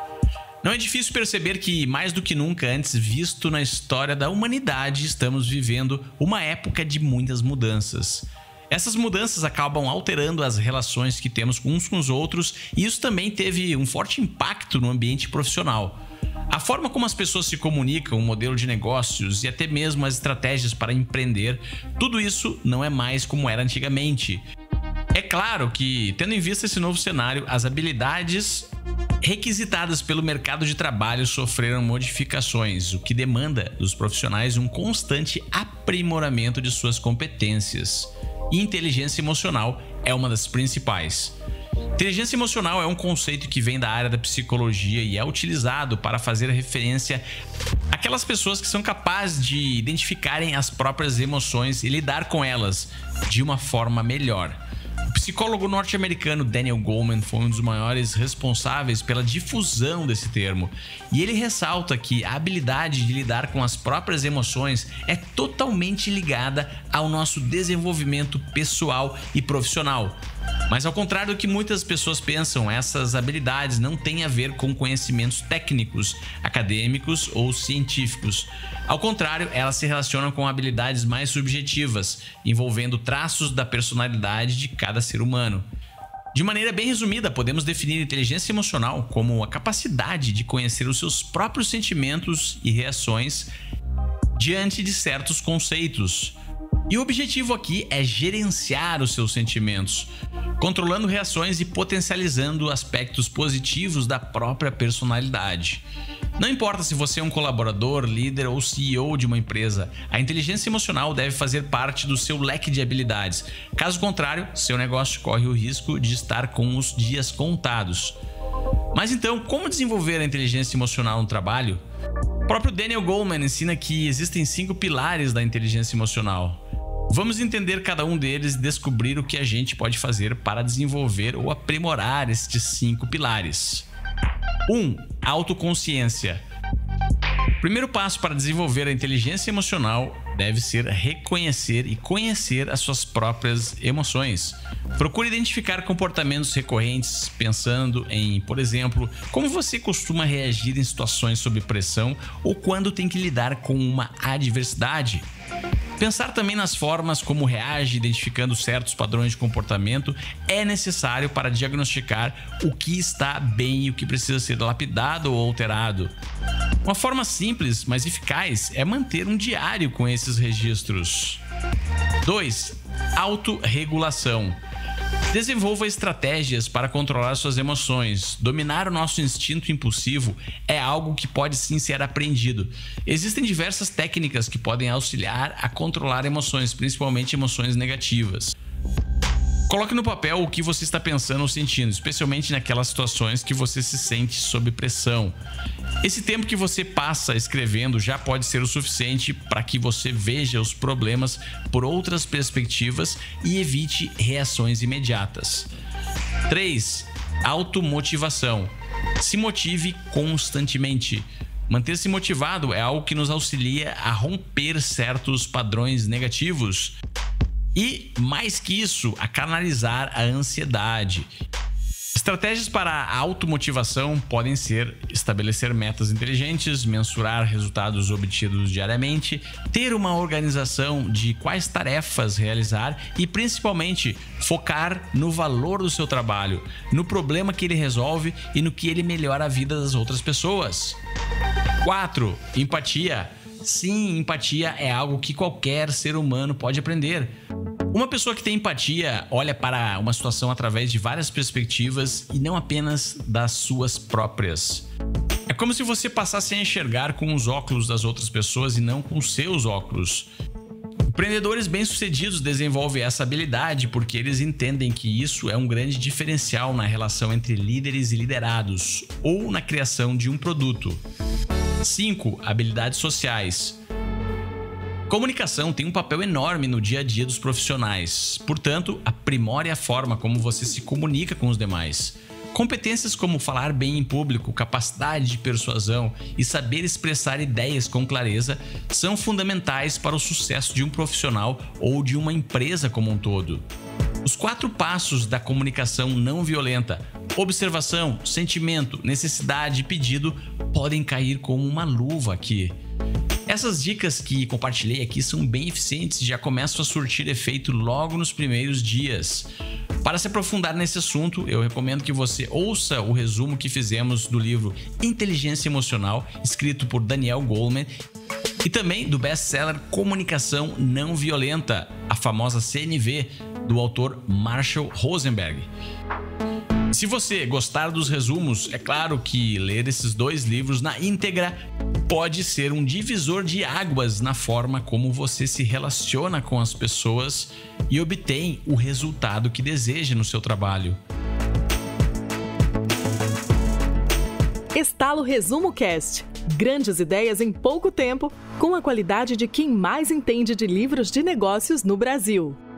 Não é difícil perceber que, mais do que nunca antes visto na história da humanidade, estamos vivendo uma época de muitas mudanças. Essas mudanças acabam alterando as relações que temos uns com os outros, e isso também teve um forte impacto no ambiente profissional. A forma como as pessoas se comunicam, o modelo de negócios e até mesmo as estratégias para empreender, tudo isso não é mais como era antigamente. É claro que, tendo em vista esse novo cenário, as habilidades requisitadas pelo mercado de trabalho sofreram modificações, o que demanda dos profissionais um constante aprimoramento de suas competências. E inteligência emocional é uma das principais. Inteligência emocional é um conceito que vem da área da psicologia e é utilizado para fazer referência àquelas pessoas que são capazes de identificarem as próprias emoções e lidar com elas de uma forma melhor. O psicólogo norte-americano Daniel Goleman foi um dos maiores responsáveis pela difusão desse termo, e ele ressalta que a habilidade de lidar com as próprias emoções é totalmente ligada ao nosso desenvolvimento pessoal e profissional. Mas ao contrário do que muitas pessoas pensam, essas habilidades não têm a ver com conhecimentos técnicos, acadêmicos ou científicos. Ao contrário, elas se relacionam com habilidades mais subjetivas, envolvendo traços da personalidade de cada ser humano. De maneira bem resumida, podemos definir inteligência emocional como a capacidade de conhecer os seus próprios sentimentos e reações diante de certos conceitos. E o objetivo aqui é gerenciar os seus sentimentos, controlando reações e potencializando aspectos positivos da própria personalidade. Não importa se você é um colaborador, líder ou CEO de uma empresa, a inteligência emocional deve fazer parte do seu leque de habilidades. Caso contrário, seu negócio corre o risco de estar com os dias contados. Mas então, como desenvolver a inteligência emocional no trabalho? O próprio Daniel Goleman ensina que existem 5 pilares da inteligência emocional. Vamos entender cada um deles e descobrir o que a gente pode fazer para desenvolver ou aprimorar estes 5 pilares. 1. Autoconsciência. O primeiro passo para desenvolver a inteligência emocional deve ser reconhecer e conhecer as suas próprias emoções. Procure identificar comportamentos recorrentes, pensando em, por exemplo, como você costuma reagir em situações sob pressão ou quando tem que lidar com uma adversidade. Pensar também nas formas como reage, identificando certos padrões de comportamento, é necessário para diagnosticar o que está bem e o que precisa ser lapidado ou alterado. Uma forma simples, mas eficaz, é manter um diário com esses registros. 2. Autorregulação. Desenvolva estratégias para controlar suas emoções. Dominar o nosso instinto impulsivo é algo que pode sim ser aprendido. Existem diversas técnicas que podem auxiliar a controlar emoções, principalmente emoções negativas. Coloque no papel o que você está pensando ou sentindo, especialmente naquelas situações que você se sente sob pressão. Esse tempo que você passa escrevendo já pode ser o suficiente para que você veja os problemas por outras perspectivas e evite reações imediatas. 3. Automotivação. Se motive constantemente. Manter-se motivado é algo que nos auxilia a romper certos padrões negativos. E, mais que isso, a canalizar a ansiedade. Estratégias para a automotivação podem ser estabelecer metas inteligentes, mensurar resultados obtidos diariamente, ter uma organização de quais tarefas realizar e, principalmente, focar no valor do seu trabalho, no problema que ele resolve e no que ele melhora a vida das outras pessoas. 4. Empatia. Sim, empatia é algo que qualquer ser humano pode aprender. Uma pessoa que tem empatia olha para uma situação através de várias perspectivas e não apenas das suas próprias. É como se você passasse a enxergar com os óculos das outras pessoas e não com os seus óculos. Empreendedores bem-sucedidos desenvolvem essa habilidade porque eles entendem que isso é um grande diferencial na relação entre líderes e liderados ou na criação de um produto. 5. Habilidades sociais. Comunicação tem um papel enorme no dia a dia dos profissionais. Portanto, aprimore a forma como você se comunica com os demais. Competências como falar bem em público, capacidade de persuasão e saber expressar ideias com clareza são fundamentais para o sucesso de um profissional ou de uma empresa como um todo. Os 4 passos da comunicação não violenta: observação, sentimento, necessidade e pedido podem cair como uma luva aqui. Essas dicas que compartilhei aqui são bem eficientes e já começam a surtir efeito logo nos primeiros dias. Para se aprofundar nesse assunto, eu recomendo que você ouça o resumo que fizemos do livro Inteligência Emocional, escrito por Daniel Goleman, e também do best-seller Comunicação Não Violenta, a famosa CNV, do autor Marshall Rosenberg. Se você gostar dos resumos, é claro que ler esses 2 livros na íntegra pode ser um divisor de águas na forma como você se relaciona com as pessoas e obtém o resultado que deseja no seu trabalho. Estalo Resumo Cast. Grandes ideias em pouco tempo, com a qualidade de quem mais entende de livros de negócios no Brasil.